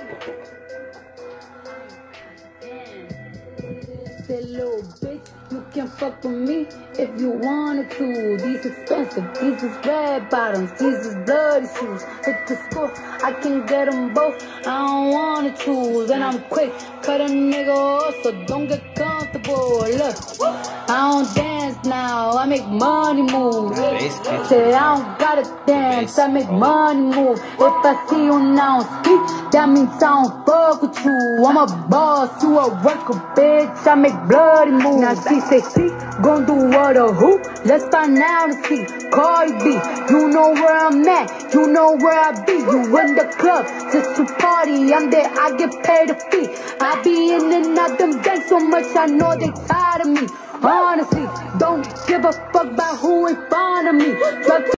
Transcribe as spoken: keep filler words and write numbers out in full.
Say, little bitch, you can fuck with me if you wanted to. These expensive, these is red bottoms, these is bloody shoes. Hit the school, I can get them both, I don't wanna choose. And I'm quick, cut a nigga off, so don't get comfortable. Look, I don't dance now, I make money move. Say I don't gotta dance, I make money move. If I see you now speak, that means I don't fuck with you. I'm a boss, you a worker, bitch, I make bloody moves. Now she say she gon' do what or who? Let's find out and see. Cardi B, you know where I'm at, you know where I be. You in the club just to party, I'm there, I get paid a fee. I be in and out them banks so much, I know they tired of me. Honestly, don't give a fuck about who in front of me. Drop